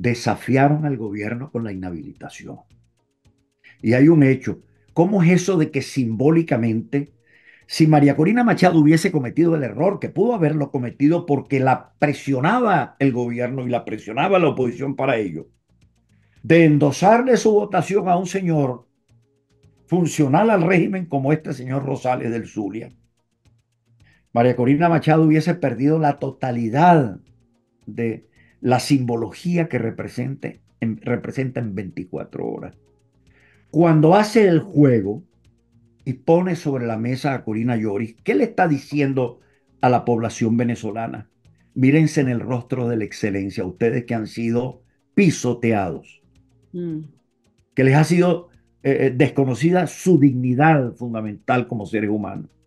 desafiaron al gobierno con la inhabilitación. Y hay un hecho. ¿Cómo es eso de que simbólicamente, si María Corina Machado hubiese cometido el error, que pudo haberlo cometido porque la presionaba el gobierno y la presionaba la oposición para ello, de endosarle su votación a un señor funcional al régimen como este señor Rosales del Zulia, María Corina Machado hubiese perdido la totalidad de la simbología que representa en 24 horas. Cuando hace el juego y pone sobre la mesa a Corina Lloris, ¿qué le está diciendo a la población venezolana? Mírense en el rostro de la excelencia, ustedes que han sido pisoteados, Mm. que les ha sido desconocida su dignidad fundamental como seres humanos.